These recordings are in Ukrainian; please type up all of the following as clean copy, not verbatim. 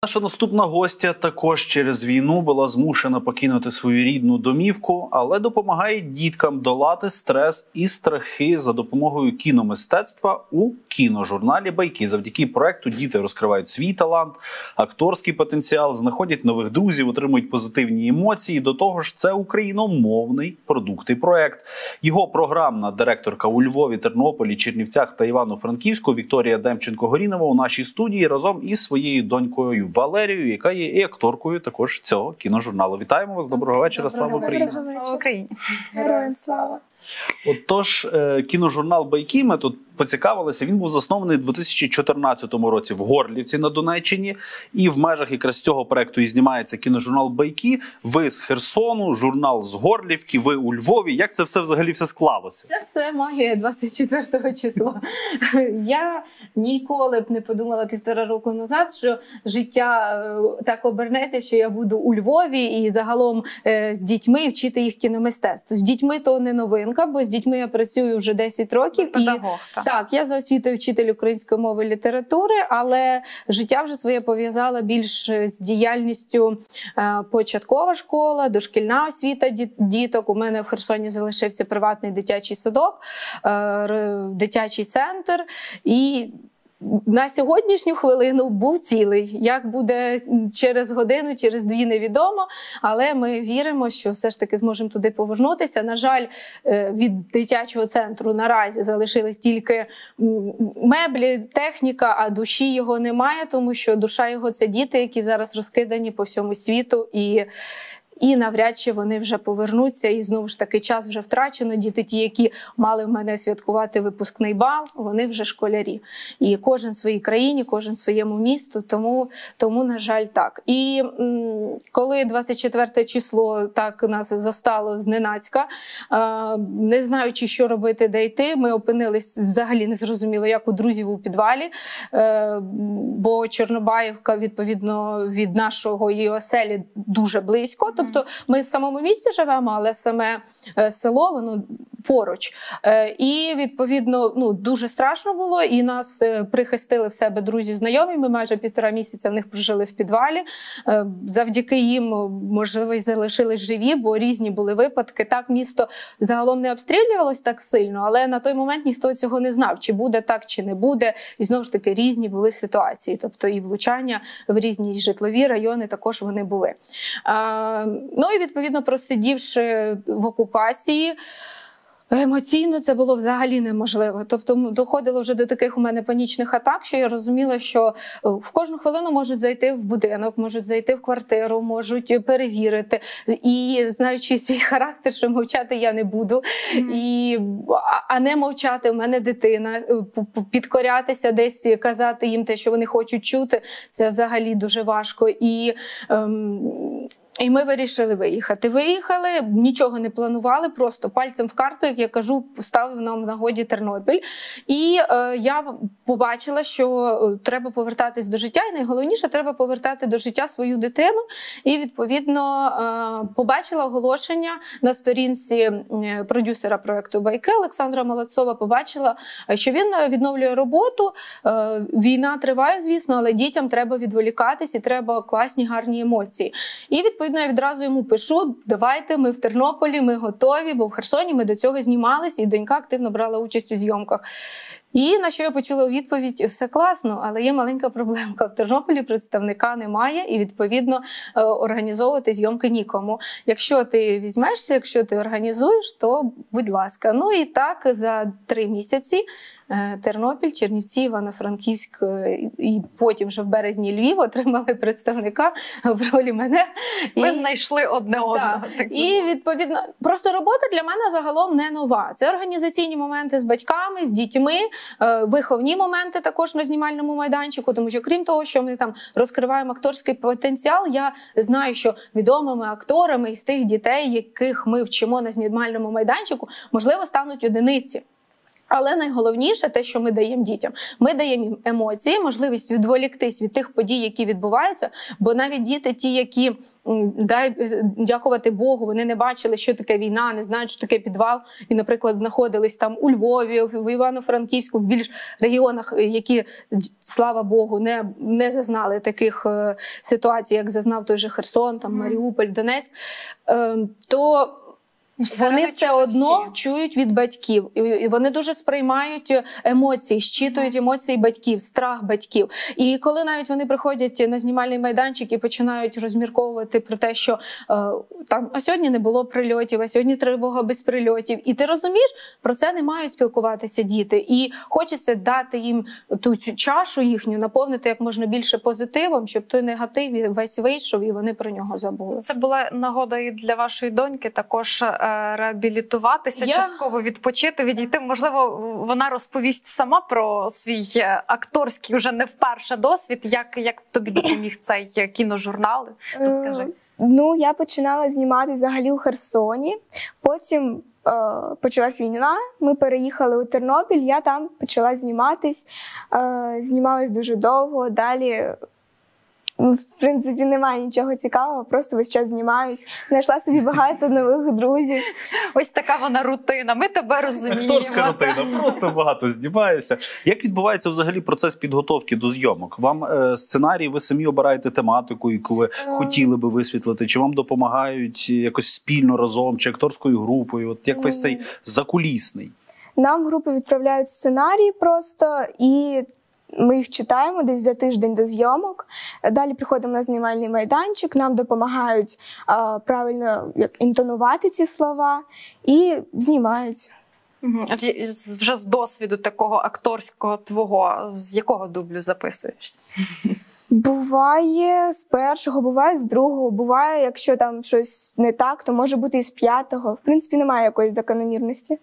Наша наступна гостя також через війну була змушена покинути свою рідну домівку, але допомагає діткам долати стрес і страхи за допомогою кіномистецтва у кіножурналі «Байки». Завдяки проекту діти розкривають свій талант, акторський потенціал, знаходять нових друзів, отримують позитивні емоції. До того ж, це україномовний продукт і проект. Його програмна директорка у Львові, Тернополі, Чернівцях та Івано-Франківську Вікторія Демченко-Горінова у нашій студії разом із своєю донькою Валерією, яка є і акторкою також цього кіножурналу. Вітаємо вас, доброго вечора, слава Україні! Слава Україні! Героям слава! Отож, кіножурнал «Байки», ми тут поцікавилися, він був заснований у 2014 році в Горлівці на Донеччині. І в межах якраз цього проекту і знімається кіножурнал «Байки». Ви з Херсону, журнал з Горлівки, ви у Львові. Як це все взагалі склалося? Це все магія 24-го числа. Я ніколи б не подумала 1,5 року назад, що життя так обернеться, що я буду у Львові і загалом з дітьми вчити їх кіномистецтву. З дітьми то не новинка, бо з дітьми я працюю вже 10 років. Педагог, Так, я за освітою вчитель української мови і літератури, але життя вже своє пов'язала більш з діяльністю початкова школа, дошкільна освіта діток. У мене в Херсоні залишився приватний дитячий садок, дитячий центр. І на сьогоднішню хвилину був цілий. Як буде через годину, через 2 невідомо, але ми віримо, що все ж таки зможемо туди повернутися. На жаль, від дитячого центру наразі залишились тільки меблі, техніка, а душі його немає, тому що душа його – це діти, які зараз розкидані по всьому світу, і навряд чи вони вже повернуться, і знову ж таки час вже втрачено. Діти ті, які мали в мене святкувати випускний бал, вони вже школярі. І кожен в своїй країні, кожен в своєму місту, тому на жаль, так. І коли 24 число так нас застало зненацька, не знаючи, що робити, де йти, ми опинились взагалі не зрозуміло, як у друзів у підвалі, бо Чорнобаївка, відповідно, від нашого її оселі дуже близько. Тобто ми в самому місті живемо, але саме село, воно поруч. І, відповідно, дуже страшно було, і нас прихистили в себе друзі-знайомі. Ми майже 1,5 місяця в них прожили в підвалі. Завдяки їм, можливо, і залишились живі, бо різні були випадки. Так, місто загалом не обстрілювалось так сильно, але на той момент ніхто цього не знав, чи буде так, чи не буде. І, знову ж таки, різні були ситуації. Тобто і влучання в різні житлові райони також вони були. Ну і, відповідно, просидівши в окупації, емоційно це було взагалі неможливо. Тобто доходило вже до таких у мене панічних атак, що я розуміла, що в кожну хвилину можуть зайти в будинок, можуть зайти в квартиру, можуть перевірити. І знаючи свій характер, що мовчати я не буду, а не мовчати, в мене дитина, підкорятися десь, казати їм те, що вони хочуть чути, це взагалі дуже важко. І ми вирішили виїхати. Виїхали, нічого не планували, просто пальцем в карту, як я кажу, ставив нам в нагоді Тернопіль. І я побачила, що треба повертатись до життя, і найголовніше, треба повертати до життя свою дитину. І, відповідно, побачила оголошення на сторінці продюсера проєкту «Байки» Олександра Молодцова, побачила, що він відновлює роботу. Війна триває, звісно, але дітям треба відволікатись і треба класні, гарні емоції. І, відповідно, я відразу йому пишу: давайте, ми в Тернополі, ми готові, бо в Херсоні ми до цього знімались, і донька активно брала участь у зйомках. І на що я почула у відповідь: все класно, але є маленька проблемка. В Тернополі представника немає, і, відповідно, організовувати зйомки нікому. Якщо ти візьмешся, якщо ти організуєш, то будь ласка. Ну і так за 3 місяці Тернопіль, Чернівці, Івано-Франківськ і потім вже в березні Львів отримали представника в ролі мене. Ми знайшли одне одного. Так. І, відповідно, просто робота для мене загалом не нова. Це організаційні моменти з батьками, з дітьми, виховні моменти також на знімальному майданчику, тому що крім того, що ми там розкриваємо акторський потенціал, я знаю, що відомими акторами із тих дітей, яких ми вчимо на знімальному майданчику, можливо, стануть одиниці. Але найголовніше те, що ми даємо дітям. Ми даємо їм емоції, можливість відволіктись від тих подій, які відбуваються, бо навіть діти ті, які, дякувати Богу, вони не бачили, що таке війна, не знають, що таке підвал, і, наприклад, знаходились там у Львові, в Івано-Франківську, в більш регіонах, які, слава Богу, не зазнали таких ситуацій, як зазнав той же Херсон, там, Маріуполь, Донецьк, то вони все одно чують від батьків, і вони дуже сприймають емоції, щитують емоції батьків, страх батьків. І коли навіть вони приходять на знімальний майданчик і починають розмірковувати про те, що там, а сьогодні не було прильотів, а сьогодні тривога без прильотів. І ти розумієш, про це не мають спілкуватися діти. І хочеться дати їм ту чашу їхню, наповнити як можна більше позитивом, щоб той негатив весь вийшов і вони про нього забули. Це була нагода і для вашої доньки також реабілітуватися, частково відпочити, відійти. Можливо, вона розповість сама про свій акторський вже не вперше досвід. Як тобі допоміг цей кіножурнал? Розкажи. Ну, я починала знімати взагалі у Херсоні. Потім почалась війна, ми переїхали у Тернопіль, я там почала зніматись. Знімалась дуже довго, далі... В принципі, немає нічого цікавого, просто весь час знімаюсь. Знайшла собі багато нових друзів. Ось така вона рутина, ми тебе розуміємо. Акторська рутина, просто багато знімаюся. Як відбувається взагалі процес підготовки до зйомок? Вам сценарій, ви самі обираєте тематику, яку ви хотіли би висвітлити? Чи вам допомагають якось спільно разом, чи акторською групою? От як весь цей закулісний? Нам в групи відправляють сценарії просто, і ми їх читаємо десь за тиждень до зйомок. Далі приходимо на знімальний майданчик, нам допомагають правильно інтонувати ці слова і знімають. Вже з досвіду такого акторського твого, з якого дублю записуєшся? Буває з першого, буває з другого, буває, якщо там щось не так, то може бути і з п'ятого. В принципі, немає якоїсь закономірності.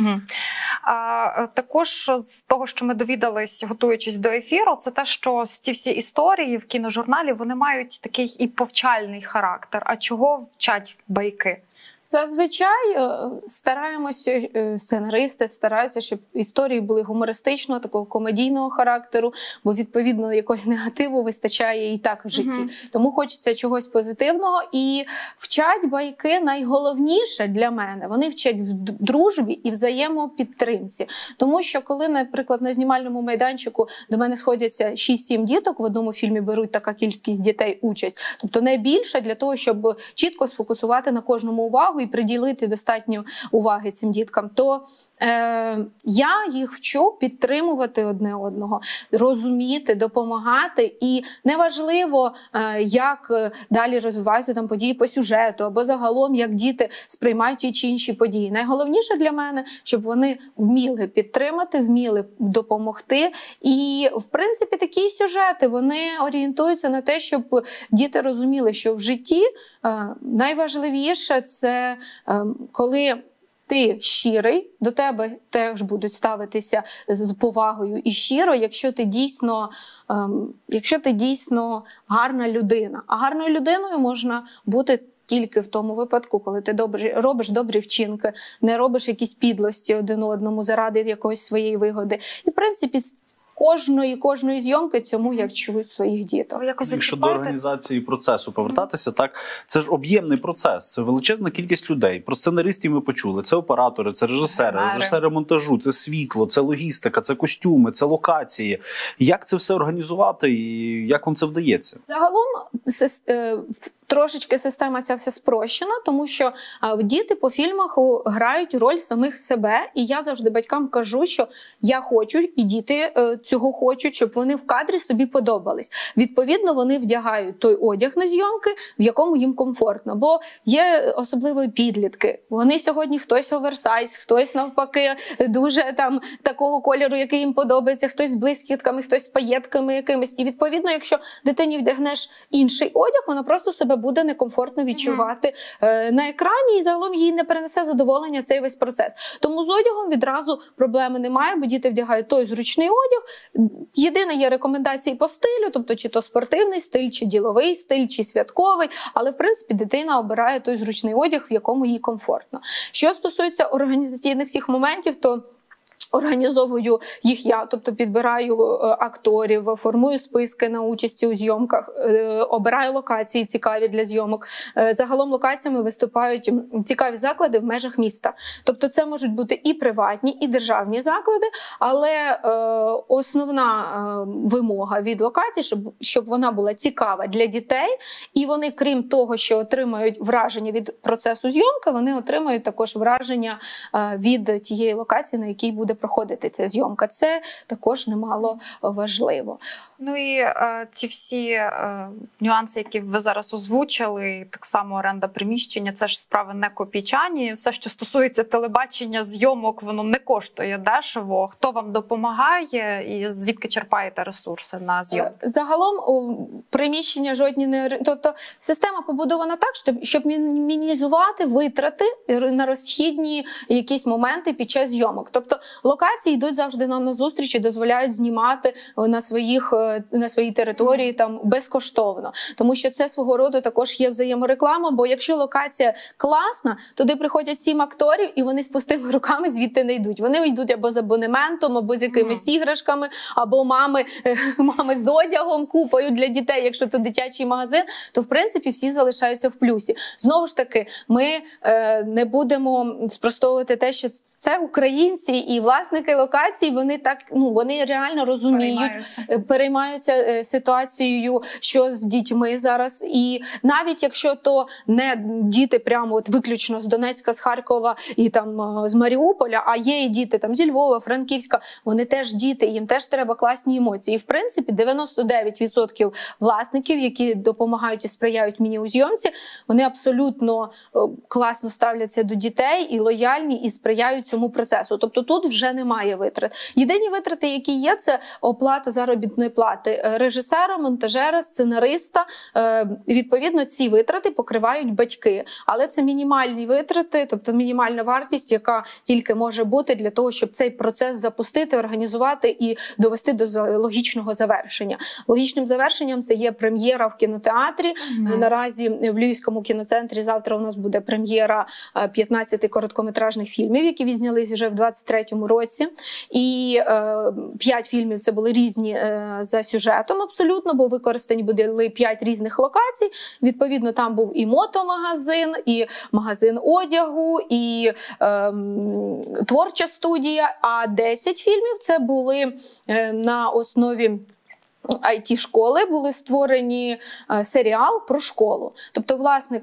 Також з того, що ми довідались, готуючись до ефіру, це те, що ці всі історії в кіножурналі, вони мають такий і повчальний характер. А чого вчать байки? Зазвичай стараємося, сценаристи стараються, щоб історії були гумористичного, такого комедійного характеру, бо, відповідно, якогось негативу вистачає і так в житті. Тому хочеться чогось позитивного. І вчать байки найголовніше для мене. Вони вчать в дружбі і взаємопідтримці. Тому що, коли, наприклад, на знімальному майданчику до мене сходяться 6-7 діток, в одному фільмі беруть така кількість дітей участь, тобто найбільше для того, щоб чітко сфокусувати на кожному увагу і приділити достатньо уваги цим діткам, то я їх вчу підтримувати одне одного, розуміти, допомагати. І неважливо, як далі розвиваються там події по сюжету, або загалом, як діти сприймають ті чи інші події. Найголовніше для мене, щоб вони вміли підтримати, вміли допомогти. І, в принципі, такі сюжети, вони орієнтуються на те, щоб діти розуміли, що в житті найважливіше – це коли ти щирий, до тебе теж будуть ставитися з повагою і щиро, якщо ти дійсно гарна людина. А гарною людиною можна бути тільки в тому випадку, коли ти робиш добрі вчинки, не робиш якісь підлості один одному заради якоїсь своєї вигоди. І, в принципі, кожної зйомки цьому я вчу своїх діток. Якщо до організації процесу повертатися, так, це ж об'ємний процес, це величезна кількість людей. Про сценаристів ми почули, це оператори, це режисери монтажу, це світло, це логістика, це костюми, це локації. Як це все організувати і як вам це вдається? Загалом трошечки система ця вся спрощена, тому що діти по фільмах грають роль самих себе, і я завжди батькам кажу, що я хочу, і діти цього хочуть, щоб вони в кадрі собі подобались. Відповідно, вони вдягають той одяг на зйомки, в якому їм комфортно, бо є особливо підлітки. Вони сьогодні хтось оверсайз, хтось навпаки дуже там такого кольору, який їм подобається, хтось з блискітками, хтось з паєтками якимись. І відповідно, якщо дитині вдягнеш інший одяг, вона просто себе буде некомфортно відчувати на екрані, і загалом їй не перенесе задоволення цей весь процес. Тому з одягом відразу проблеми немає, бо діти вдягають той зручний одяг. Єдине є рекомендації по стилю, тобто чи то спортивний стиль, чи діловий стиль, чи святковий, але в принципі дитина обирає той зручний одяг, в якому їй комфортно. Що стосується організаційних всіх моментів, то Організовую їх я, тобто підбираю акторів, формую списки на участі у зйомках, обираю локації цікаві для зйомок. Загалом локаціями виступають цікаві заклади в межах міста. Тобто це можуть бути і приватні, і державні заклади, але основна вимога від локації, щоб вона була цікава для дітей, і вони, крім того, що отримають враження від процесу зйомки, вони отримають також враження від тієї локації, на якій буде проходити ця зйомка. Це також немало важливо. Ну і ці всі нюанси, які ви зараз озвучили, так само оренда приміщення, це ж справи не копійчані. Все, що стосується телебачення, зйомок, воно не коштує дешево. Хто вам допомагає і звідки черпаєте ресурси на зйомки? Загалом приміщення жодні не... Тобто система побудована так, щоб мінімізувати витрати на розхідні якісь моменти під час зйомок. Тобто локації йдуть завжди нам на зустріч і дозволяють знімати на своїй території там безкоштовно. Тому що це свого роду також є взаємореклама, бо якщо локація класна, туди приходять 7 акторів і вони з пустими руками звідти не йдуть. Вони йдуть або з абонементом, або з якимись іграшками, або мами з одягом, купою для дітей, якщо це дитячий магазин, то в принципі всі залишаються в плюсі. Знову ж таки, ми не будемо спростовувати те, що це українці і власники локацій, вони так, вони реально розуміють, переймаються ситуацією, що з дітьми зараз. І навіть якщо то не діти прямо от виключно з Донецька, з Харкова і там з Маріуполя, а є і діти там зі Львова, Франківська, вони теж діти, їм теж треба класні емоції. І в принципі 99% власників, які допомагають і сприяють мені у зйомці, вони абсолютно класно ставляться до дітей і лояльні, і сприяють цьому процесу. Тобто тут вже немає витрат. Єдині витрати, які є, це оплата заробітної плати режисера, монтажера, сценариста. Відповідно, ці витрати покривають батьки. Але це мінімальні витрати, тобто мінімальна вартість, яка тільки може бути для того, щоб цей процес запустити, організувати і довести до логічного завершення. Логічним завершенням це є прем'єра в кінотеатрі. Наразі в Львівському кіноцентрі завтра у нас буде прем'єра 15 короткометражних фільмів, які відзнялись вже в 23-му році. І 5 фільмів це були різні за сюжетом абсолютно, бо використані були 5 різних локацій. Відповідно, там був і мотомагазин, і магазин одягу, і творча студія. А 10 фільмів це були на основі IT-школи, були створені серіал про школу. Тобто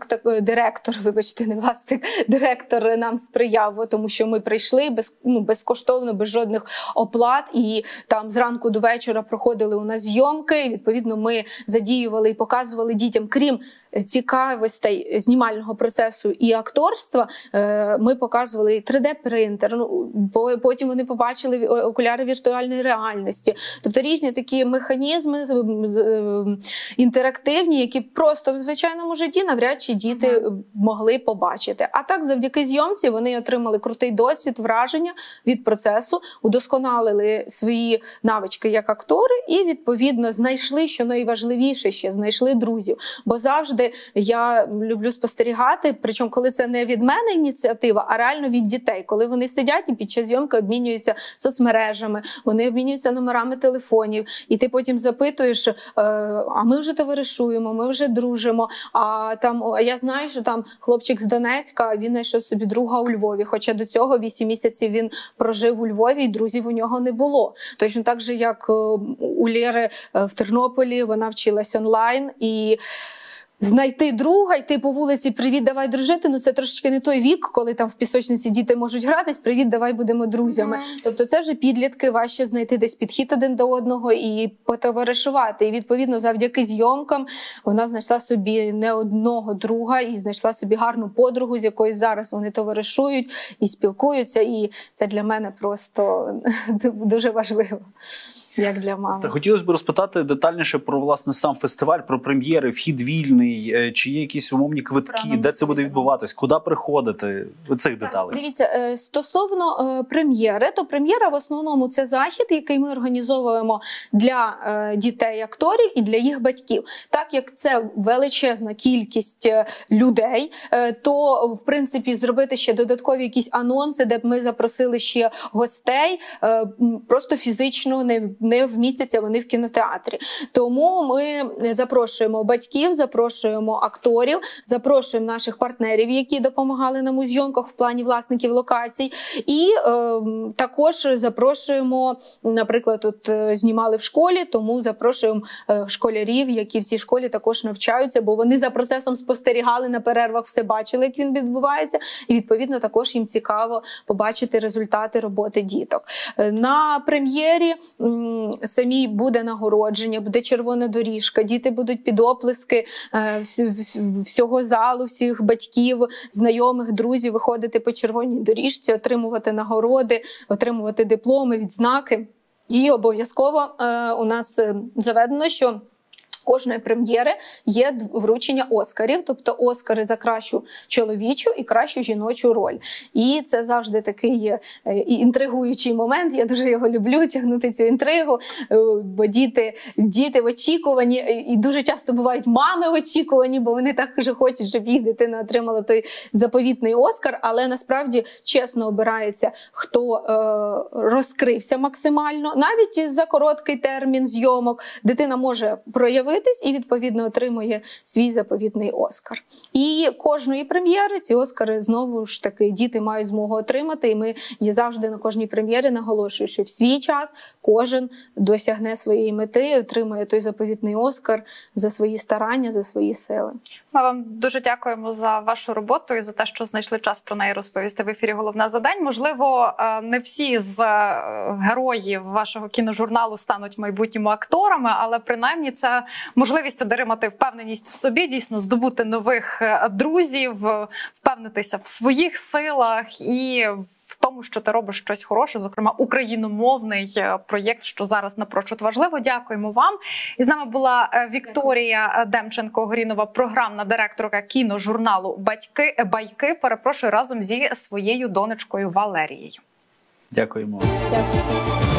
директор нам сприяв, тому що ми прийшли безкоштовно, без жодних оплат, і там зранку до вечора проходили у нас зйомки, і відповідно ми задіювали і показували дітям, крім цікавостей знімального процесу і акторства, ми показували і 3D-принтер, потім вони побачили окуляри віртуальної реальності. Тобто різні такі механізми інтерактивні, які просто в звичайному житті навряд чи діти могли побачити. А так, завдяки зйомці вони отримали крутий досвід, враження від процесу, удосконалили свої навички як актори і, відповідно, знайшли, що найважливіше ще, знайшли друзів. Бо завжди я люблю спостерігати, причому коли це не від мене ініціатива, а реально від дітей. Коли вони сидять і під час зйомки обмінюються соцмережами, вони обмінюються номерами телефонів, і ти потім запитуєш, а ми вже товаришуємо, ми вже дружимо, а я знаю, що там хлопчик з Донецька, він знайшов собі друга у Львові, хоча до цього 8 місяців він прожив у Львові і друзів у нього не було. Точно так же, як у Лєри в Тернополі, вона вчилась онлайн, і знайти друга, йти по вулиці, привіт, давай дружити, це трошечки не той вік, коли там в пісочниці діти можуть гратись, привіт, давай будемо друзями. Тобто це вже підлітки, важче знайти десь підхід один до одного і потоваришувати. І відповідно завдяки зйомкам вона знайшла собі не одного друга і знайшла собі гарну подругу, з якою зараз вони товаришують і спілкуються. І це для мене просто дуже важливо. як для мами. Та хотілося б розпитати детальніше про, власне, сам фестиваль, про прем'єри, вхід вільний, чи є якісь умовні квитки, де це буде відбуватись, куди приходити, цих деталей. Дивіться, стосовно прем'єри, то прем'єра в основному це захід, який ми організовуємо для дітей-акторів і для їх батьків. Так як це величезна кількість людей, то, в принципі, зробити ще додаткові якісь анонси, де б ми запросили ще гостей, просто фізично не вмістяться вони в кінотеатрі. Тому ми запрошуємо батьків, запрошуємо акторів, запрошуємо наших партнерів, які допомагали нам у зйомках в плані власників локацій. І також запрошуємо, наприклад, тут знімали в школі, тому запрошуємо школярів, які в цій школі також навчаються, бо вони за процесом спостерігали на перервах, все бачили, як він відбувається, і відповідно також їм цікаво побачити результати роботи діток. На прем'єрі самій буде нагородження, буде червона доріжка, діти будуть під оплески всього залу, всіх батьків, знайомих, друзів виходити по червоній доріжці, отримувати нагороди, отримувати дипломи, відзнаки. І обов'язково у нас заведено, що кожної прем'єри є вручення Оскарів, тобто Оскари за кращу чоловічу і кращу жіночу роль. І це завжди такий інтригуючий момент, я дуже його люблю, тягнути цю інтригу, бо діти в очікуванні, і дуже часто бувають мами в очікуванні, бо вони так вже хочуть, щоб їх дитина отримала той заповітний Оскар, але насправді чесно обирається, хто розкрився максимально. Навіть за короткий термін зйомок дитина може проявити і, відповідно, отримує свій заповітний Оскар. І кожної прем'єри ці Оскари, знову ж таки, діти мають змогу отримати, і ми завжди на кожній прем'єрі наголошую, що в свій час кожен досягне своєї мети і отримує той заповітний Оскар за свої старання, за свої сили. Ми вам дуже дякуємо за вашу роботу і за те, що знайшли час про неї розповісти в ефірі «Головне за день». Можливо, не всі з героїв вашого кіножурналу стануть в майбутньому акторами, але принаймні це можливість отримати впевненість в собі, дійсно здобути нових друзів, впевнитися в своїх силах і в тому, що ти робиш щось хороше, зокрема україномовний проєкт, що зараз напрочуд важливо. Дякуємо вам. І з нами була Вікторія Демченко-Горінова, програмна директорка кіножурналу «Байки», перепрошую, разом зі своєю донечкою Валерією. Дякуємо. Дякую.